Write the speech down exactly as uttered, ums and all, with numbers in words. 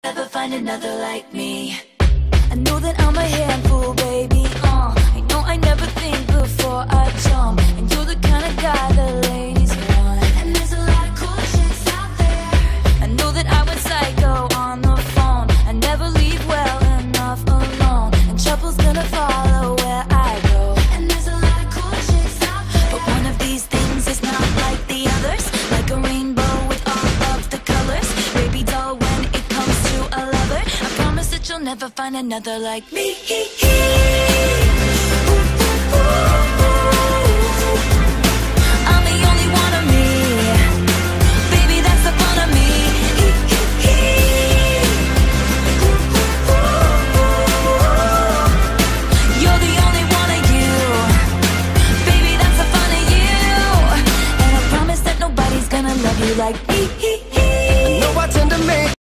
Never find another like me. I know that I'm a handful, baby, uh I know I never think before I jump, and you're the kind of guy the ladies want. And there's a lot of cool chicks out there. I know that I went psycho on the phone. I never leave well enough alone, and trouble's gonna follow where I go. And there's a lot of cool chicks out there, but one of these things is not like the others. Like a rainbow with all of the colors, baby doll, when it comes to a lover, I promise that you'll never find another like me. Ooh, ooh, ooh.